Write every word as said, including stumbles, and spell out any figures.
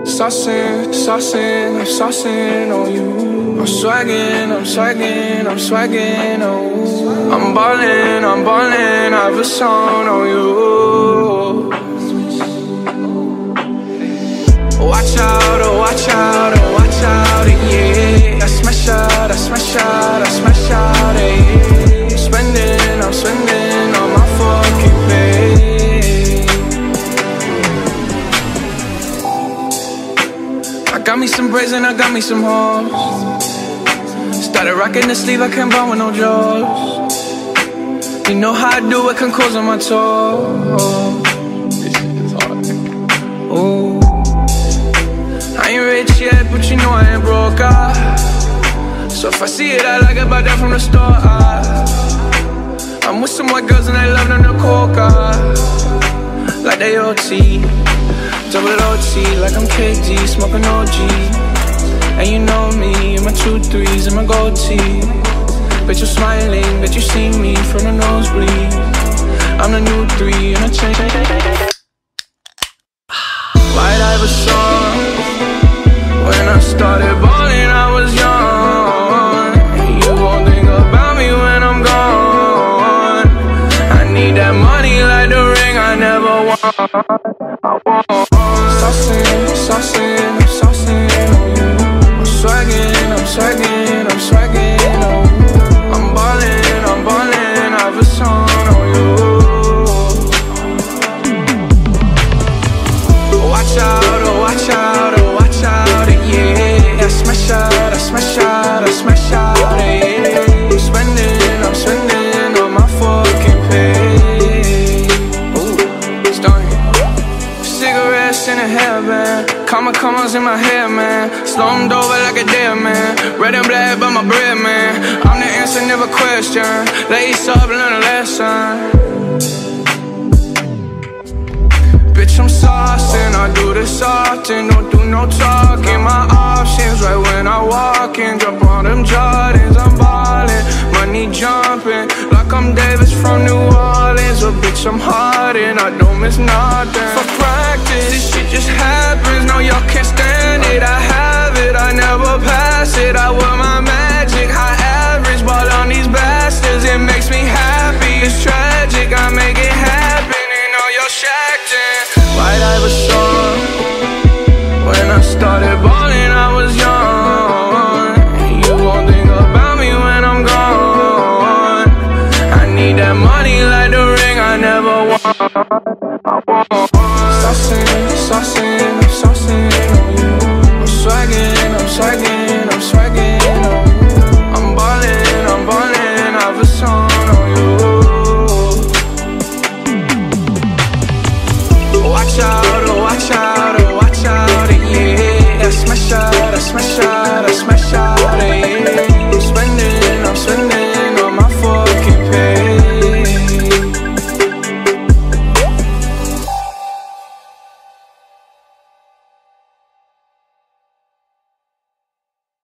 Saucing, saucing, I'm saucing on you. I'm swagging, I'm swagging, I'm swagging on you. I'm ballin', I'm ballin', I have a song on you. Watch out, oh watch out, oh watch out, yeah. I smash out, I smash out, I smash out, yeah. Spending, I'm spending on my fucking pay. I got me some braids and I got me some hoes. Started rocking the sleeve, I can't buy with no jaws. You know how I do it, can close on my toes. This shit is hard. Ooh. I ain't rich yet, but you know I ain't broke, ah. So if I see it, I like it, buy that from the store, ah. I'm with some white girls and they love them to coca, like they O T, double O T, like I'm K D, smoking O G. And you know me, in my two threes and my gold tee. Bet you're smiling, bet you see me from the nosebleed. I'm the new three and I change. White Iverson. When I started balling, I was young. And you won't think about me when I'm gone. I need that money like the ring I never won. I want saucing, saucing, I'm saucing on you. I'm swagging, I'm swagging, I'm swagging on you. I'm ballin', I'm ballin', I have a song on you. Watch out, oh watch out, oh watch out, yeah. I smash out, I smash out, I smash out, yeah. I'm spending, I'm spending on my fucking pay. Ooh, starting. Cigarettes in a hairband, comma commas in my hair, man. Slummed over like a dead man. Red and black by my bread, man. I'm the answer, never question. Lace up, learn a lesson. Bitch, I'm saucing, I do this often. Don't do no talking, my options right when I walk in. Drop on them Jordans, I'm ballin'. Money jumping, like I'm Davis from New Orleans. But bitch, I'm hardin', I don't miss nothing. For practice, this shit just happens. No, y'all can't stand it, I have it, I never pass it. I wear my magic, high average, ball on these bastards. It makes me happy, it's tragic, I make it happen. And all y'all shacked in. White Iverson. When I started balling, I was young. And you won't think about me when I'm gone. I need that money like the ring I never won.